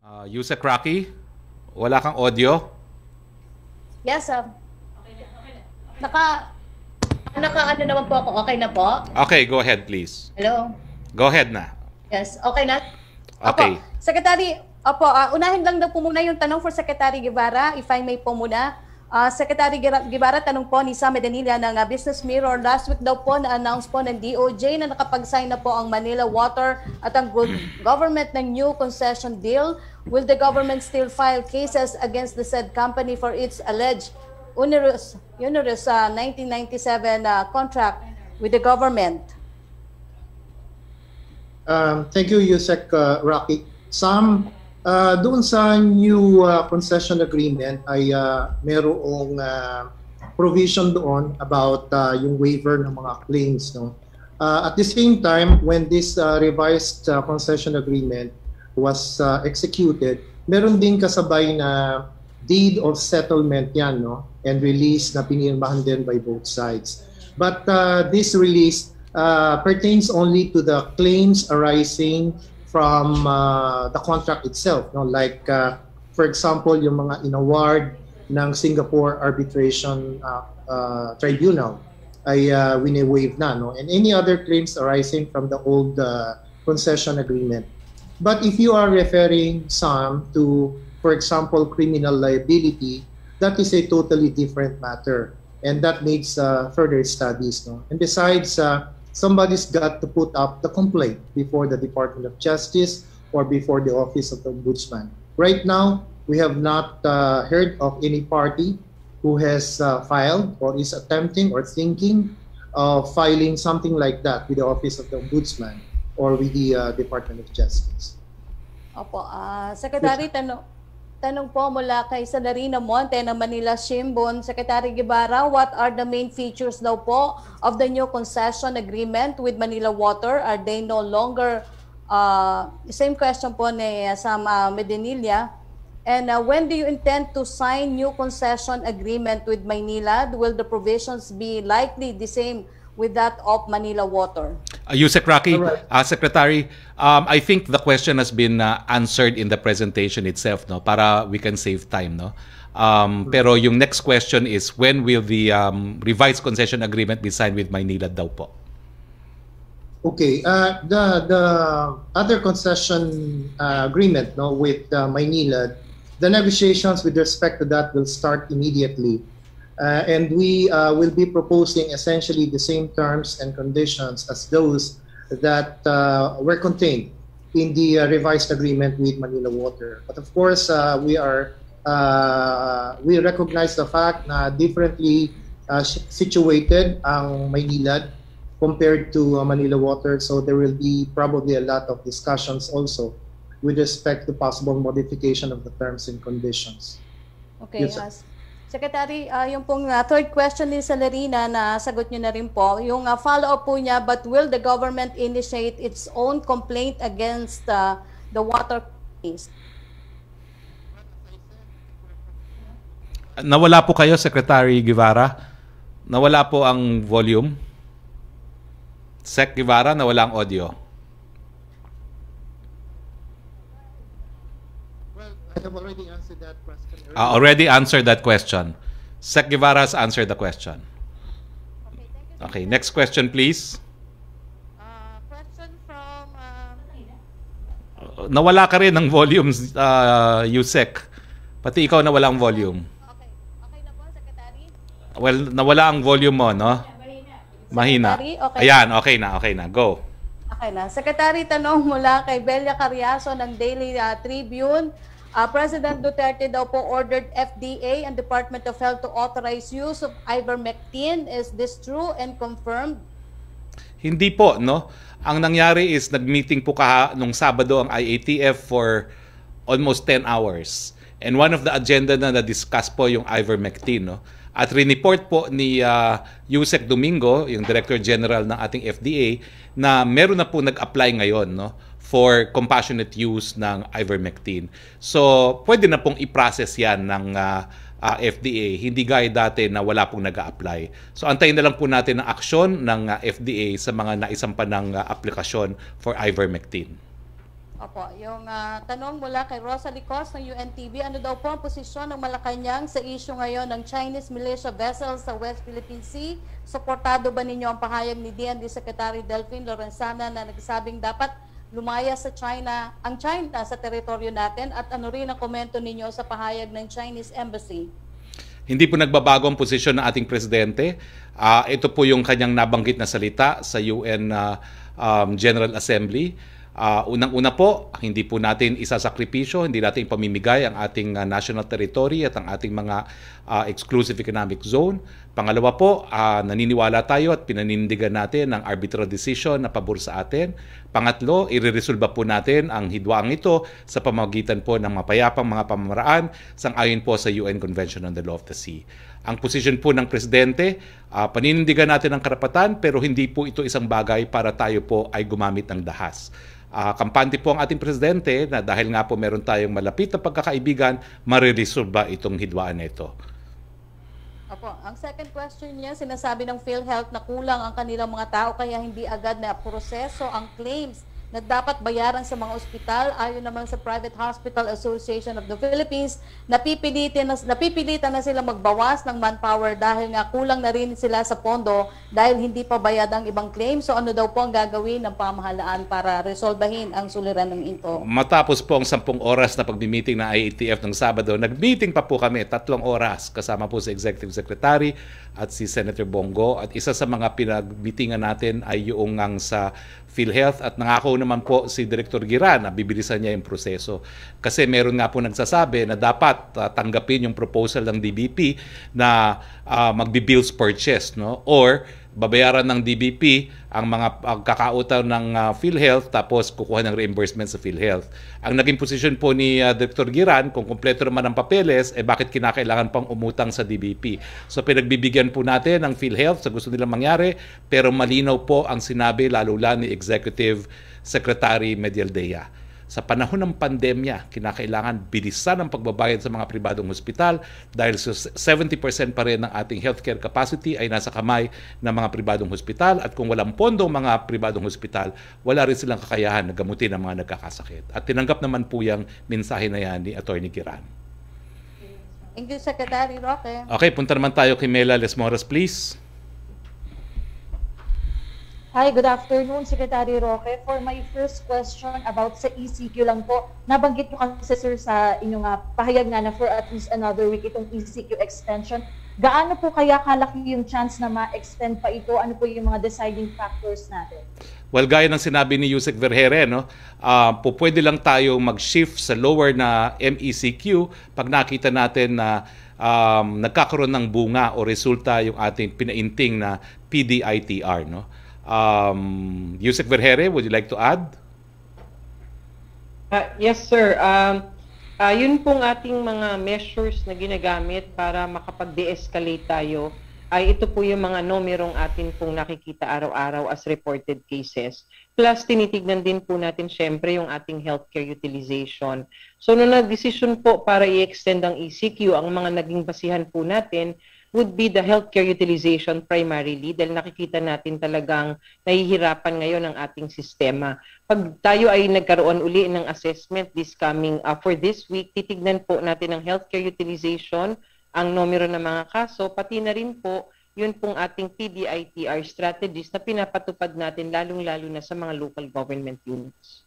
Yusek Rocky, wala kang audio? Yes, naka, ano naman po ako. Okay na po? Okay, go ahead please. Hello? Go ahead na. Yes, okay na? Okay. Opo, Secretary, unahin lang daw po muna yung tanong for Secretary Guevara, if I may po muna. Secretary Guevara, tanong po ni Sam Medanilla ng Business Mirror. Last week daw po na-announce po ng DOJ na nakapag-sign na po ang Manila Water at ang government ng new concession deal. Will the government still file cases against the said company for its alleged onerous 1997 contract with the government? Thank you, Yusek Rocky. Sam, doon sa new concession agreement ay merong provision doon about yung waiver ng mga claims. No? At the same time, when this revised concession agreement was executed, meron din kasabay na deed of settlement yan, no? And release na pinirmahan din by both sides. But this release pertains only to the claims arising from the contract itself, no? Like for example yung mga inaward ng Singapore Arbitration Tribunal ay wini-waive na, no? And any other claims arising from the old concession agreement. But if you are referring some to, for example, criminal liability, that is a totally different matter, and that needs further studies, no? And besides, somebody's got to put up the complaint before the Department of Justice or before the Office of the Ombudsman. Right now, we have not heard of any party who has filed or is attempting or thinking of filing something like that with the Office of the Ombudsman or with the Department of Justice. Opo, Secretary, tanong po mula kay Salarina Monte ng Manila Shimbun. Secretary Guevara, what are the main features daw po of the new concession agreement with Manila Water? Are they no longer, same question po ni Sam Medanilla. And when do you intend to sign new concession agreement with Manila? Will the provisions be likely the same with that of Manila Water? Yusek Rocky, Right. Secretary, I think the question has been answered in the presentation itself, no, para we can save time, no. Pero yung next question is, when will the revised concession agreement be signed with Maynilad daw po? Okay, the other concession agreement, no, with Maynilad, the negotiations with respect to that will start immediately. And we will be proposing essentially the same terms and conditions as those that were contained in the revised agreement with Manila Water. But of course, we recognize the fact na differently situated ang Maynilad compared to Manila Water. So there will be probably a lot of discussions also with respect to possible modification of the terms and conditions. Okay, Yes, Secretary, yung pong third question ni Salarina na sagot niyo na rin po, yung follow-up po niya, but will the government initiate its own complaint against the water companies? Nawala po kayo, Secretary Guevara? Nawala po ang volume? Sec Guevara, nawala ang audio. Well, I have already answered that question earlier. Already answered that question. Sec Guevara has answered the question. Okay, thank you. Okay, next question please. Question from... Nawala ka rin ng volume, Yusek. Pati ikaw nawala ang volume. Okay, okay na po, Secretary? Well, nawala ang volume mo, no? Mahina. Secretary, okay. Ayan, okay na. Go. Okay na. Secretary, tanong mula kay Belia Carriazo ng Daily Tribune. President Duterte daw po ordered FDA and Department of Health to authorize use of ivermectin. Is this true and confirmed? Hindi po, no? Ang nangyari is nag-meeting po nung Sabado ang IATF for almost 10 hours. And one of the agenda na na-discuss po yung ivermectin, no? At rineport po ni Yusek Domingo, yung Director General ng ating FDA, na meron na po nag-apply ngayon, no, for compassionate use ng ivermectin. So, pwede na pong i-process yan ng FDA. Hindi gaya dati na wala pong nag-a-apply. So, antayin na lang po natin ang aksyon ng FDA sa mga naisampa ng aplikasyon for ivermectin. Opo, yung tanong mula kay Rosalie Cos ng UNTV, ano daw po ang posisyon ng Malacanang sa issue ngayon ng Chinese militia vessels sa West Philippine Sea? Suportado ba ninyo ang pahayag ni DND Secretary Delphine Lorenzana na nagsabing dapat lumaya sa China, ang China sa teritoryo natin, at ano rin ang komento ninyo sa pahayag ng Chinese Embassy? Hindi po nagbabago ang posisyon ng ating presidente. Ito po yung kanyang nabanggit na salita sa UN General Assembly. Unang-una po, hindi po natin isasakripisyo, hindi natin pamimigay ang ating national territory at ang ating mga exclusive economic zone. Pangalawa po, naniniwala tayo at pinanindigan natin ang arbitral decision na pabor sa atin. Pangatlo, ireresolba po natin ang hidwaang ito sa pamamagitan po ng mapayapang mga pamamaraan sang-ayon po sa UN Convention on the Law of the Sea. Ang posisyon po ng Presidente, paninindigan natin ang karapatan pero hindi po ito isang bagay para tayo po ay gumamit ng dahas. Kampante po ang ating Presidente na dahil nga po meron tayong malapit na pagkakaibigan, mariresolba itong hidwaan na ito. Opo, ang second question niya, sinasabi ng PhilHealth na kulang ang kanilang mga tao kaya hindi agad na proseso ang claims na dapat bayaran sa mga ospital. Ayon naman sa Private Hospital Association of the Philippines, napipilitan na sila magbawas ng manpower dahil nga kulang na rin sila sa pondo dahil hindi pa bayad ang ibang claims. So ano daw po ang gagawin ng pamahalaan para resolbahin ang suliraning ito? Matapos po ang 10 oras na pagmi-meeting ng IATF ng Sabado, nag-meeting pa po kami, 3 oras, kasama po si Executive Secretary at si Senator Bongo. At isa sa mga pinag-meetingan natin ay yung sa PhilHealth at nangako naman po si Director Giran na bibilisan niya yung proseso. Kasi meron nga po nagsasabi na dapat tanggapin yung proposal ng DBP na magbi-bills purchase, no? Or babayaran ng DBP ang mga kakautang ng PhilHealth tapos kukuha ng reimbursement sa PhilHealth. Ang naging posisyon po ni Dr. Giran, kung kumpleto naman ang papeles, bakit kinakailangan pang umutang sa DBP? So pinagbibigyan po natin ang PhilHealth sa gusto nilang mangyari, pero malinaw po ang sinabi lalo ni Executive Secretary Medialdea. Sa panahon ng pandemya, kinakailangan bilisan ang pagbabayad sa mga pribadong hospital dahil 70% pa rin ng ating healthcare capacity ay nasa kamay ng mga pribadong hospital at kung walang pondo ang mga pribadong hospital, wala rin silang kakayahan na gamutin ang mga nagkakasakit. At tinanggap naman po yung mensahe na yan ni Atty. Giran. Thank you, Secretary Roque. Okay, punta naman tayo kay Mela Lesmoras, please. Hi, good afternoon, Secretary Roque. For my first question about sa ECQ lang po, nabanggit mo kasi sir sa inyong pahayag na for at least another week itong ECQ extension. Gaano po kaya kalaki yung chance na ma-extend pa ito? Ano po yung mga deciding factors natin? Well, gaya ng sinabi ni Yusek Vergere, no, pwede lang tayo mag-shift sa lower na MECQ pag nakita natin na nagkakaroon ng bunga o resulta yung ating pinainting na PDITR, no? Yusek Vergere, would you like to add? Yes, sir. Yun pong ating mga measures na ginagamit para makapag-de-escalate tayo ay ito po yung mga numerong atin pong nakikita araw-araw as reported cases. Plus, tinitignan din po natin syempre yung ating healthcare utilization. So, nung nag-decision po para i-extend ang ECQ, ang mga naging basihan po natin would be the healthcare utilization primarily dahil nakikita natin talagang nahihirapan ngayon ang ating sistema. Pag tayo ay nagkaroon uli ng assessment this coming for this week, titignan po natin ang healthcare utilization, ang numero ng mga kaso, pati na rin po yun pong ating PDITR strategies na pinapatupad natin lalong-lalo na sa mga local government units.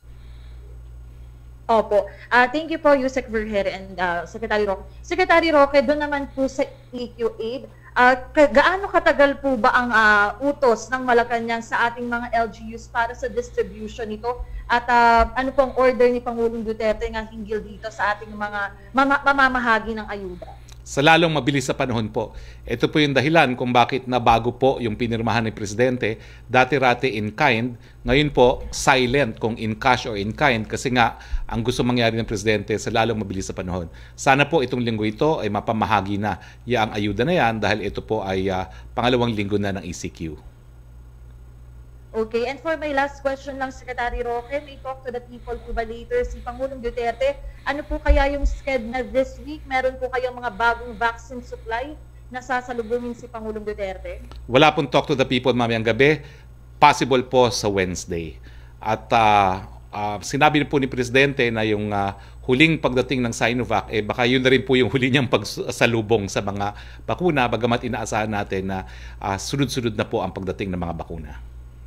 Opo. Thank you po, Yusek Vergere and Secretary Roque. Secretary Roque, doon naman po sa EQ-8, gaano katagal po ba ang utos ng Malacanang sa ating mga LGUs para sa distribution nito? At ano pong order ni Pangulong Duterte nga hinggil dito sa ating mga mamamahagi ng ayuda? Sa lalong mabilis sa panahon po. Ito po yung dahilan kung bakit nabago po yung pinirmahan ni Presidente. Dati-rati in kind, ngayon po silent kung in cash or in kind kasi nga ang gusto mangyari ng Presidente sa lalong mabilis sa panahon. Sana po itong linggo ito ay mapamahagi na ang ayuda na yan dahil ito po ay pangalawang linggo na ng ECQ. Okay, and for my last question lang, Secretary Roque, may talk to the people po ba later si Pangulong Duterte? Ano po kaya yung schedule na this week? Meron po kayong mga bagong vaccine supply na sasalubungin si Pangulong Duterte? Wala pong talk to the people mamayang gabi. Possible po sa Wednesday. At sinabi po ni Presidente na yung huling pagdating ng Sinovac, baka yun na rin po yung huli niyang pagsalubong sa mga bakuna, bagamat inaasahan natin na sunod-sunod na po ang pagdating ng mga bakuna.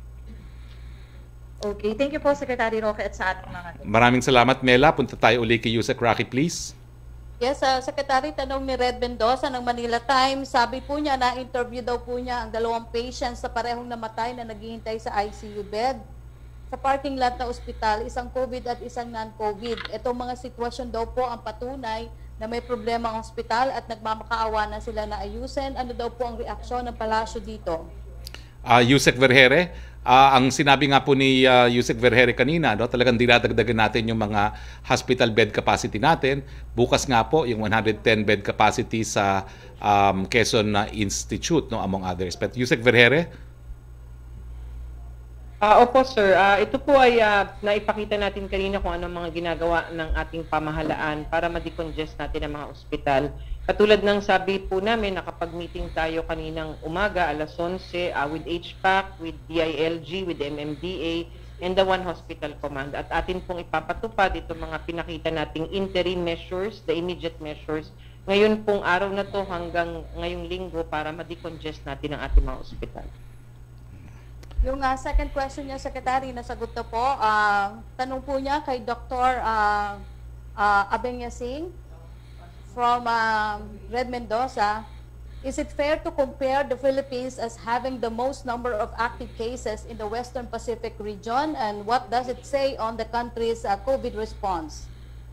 Okay, thank you po Secretary Roque at sa ating mga... Maraming salamat, Mela. Punta tayo uli kay Yusek Rocky, please. Yes, Secretary, tanong ni Red Mendoza ng Manila Times. Sabi po niya, na-interview daw po niya ang 2 patients sa parehong namatay na naghihintay sa ICU bed sa parking lot na ospital, isang COVID at isang non-COVID. Itong mga sitwasyon daw po ang patunay na may problema ang ospital at nagmamakaawa na sila na ayusin. Ano daw po ang reaksyon ng palasyo dito? Yusek Vergere, ang sinabi nga po ni Yusek Vergere kanina, no, talagang dinadagdagan natin yung mga hospital bed capacity natin. Bukas nga po yung 110 bed capacity sa Quezon Institute, no, among others. But Yusek Vergere? Opo sir, ito po ay naipakita natin kanina kung ano mga ginagawa ng ating pamahalaan para ma-decongest natin ang mga ospital. Katulad ng sabi po namin, nakapag-meeting tayo kaninang umaga, alas 11, with HPAC, with DILG, with MMDA, and the One Hospital Command. At atin pong ipapatupad itong mga pinakita nating interim measures, the immediate measures, ngayon pong araw na to hanggang ngayong linggo para ma-decongest natin ang ating mga ospital. Yung second question niya, Secretary, nasagot na po. Tanong po niya kay Dr. Abenyasing from Red Mendoza. Is it fair to compare the Philippines as having the most number of active cases in the Western Pacific region? And what does it say on the country's COVID response?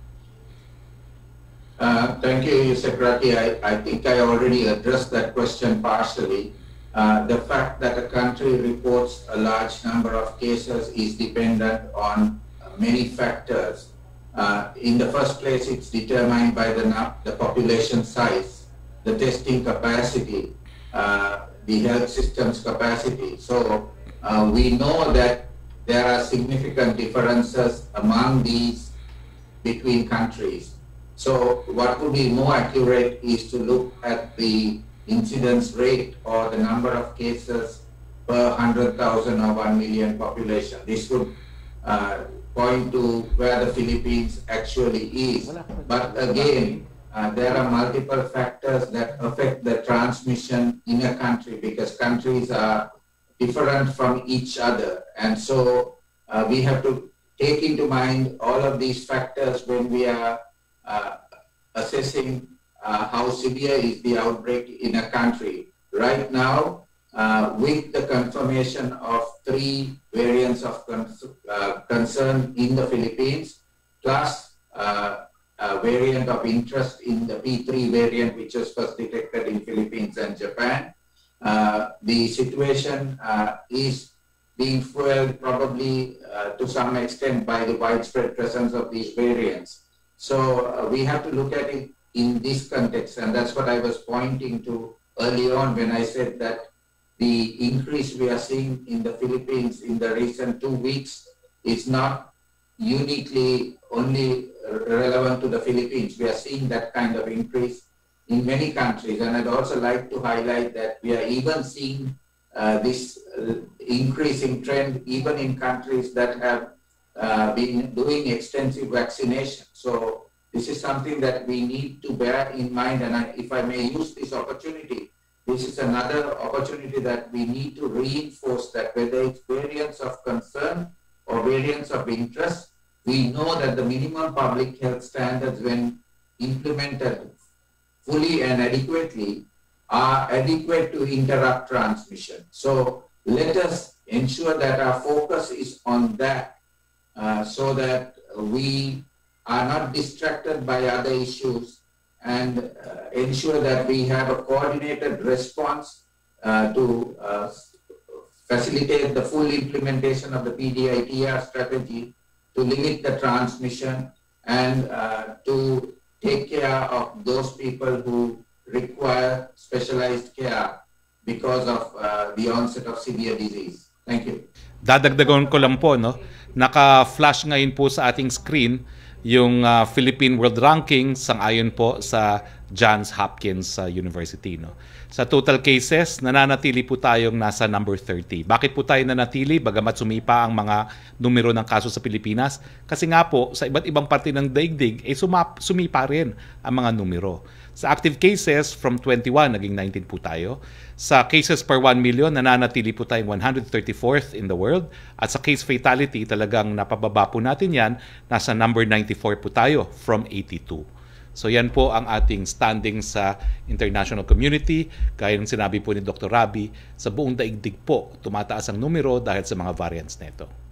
Thank you, Secretary. I think I already addressed that question partially. The fact that a country reports a large number of cases is dependent on many factors. In the first place, it's determined by the population size, the testing capacity, the health system's capacity. So we know that there are significant differences among these between countries. So what would be more accurate is to look at the incidence rate or the number of cases per 100,000 or 1 million population. This would point to where the Philippines actually is. But again, there are multiple factors that affect the transmission in a country because countries are different from each other. And so we have to take into mind all of these factors when we are assessing how severe is the outbreak in a country. Right now, with the confirmation of 3 variants of concern in the Philippines, plus a variant of interest in the P3 variant, which was first detected in Philippines and Japan, the situation is being fueled probably to some extent by the widespread presence of these variants. So we have to look at it in this context, and that's what I was pointing to early on when I said that the increase we are seeing in the Philippines in the recent 2 weeks is not uniquely only relevant to the Philippines. We are seeing that kind of increase in many countries, and I'd also like to highlight that we are even seeing this increasing trend even in countries that have been doing extensive vaccination. So this is something that we need to bear in mind, and if I may use this opportunity, this is another opportunity that we need to reinforce that whether it's variants of concern or variants of interest, we know that the minimum public health standards, when implemented fully and adequately, are adequate to interrupt transmission. So let us ensure that our focus is on that so that we are not distracted by other issues and ensure that we have a coordinated response to facilitate the full implementation of the PDITR strategy to limit the transmission and to take care of those people who require specialized care because of the onset of severe disease. Thank you. Dadagdagan ko lang po, no? Naka-flash ngayon po sa ating screen yung Philippine World Ranking sang-ayon po sa Johns Hopkins University, no? Sa total cases, nananatili po tayong nasa number 30. Bakit po tayo nanatili bagamat sumipa ang mga numero ng kaso sa Pilipinas? Kasi nga po, sa iba't ibang parte ng daigdig, sumipa rin ang mga numero. Sa active cases, from 21, naging 19 po tayo. Sa cases per 1 million, nananatili po tayong 134th in the world. At sa case fatality, talagang napababa po natin yan. Nasa number 94 po tayo from 82. So yan po ang ating standing sa international community. Gaya ng sinabi po ni Dr. Rabi, sa buong daigdig po, tumataas ang numero dahil sa mga variants nito.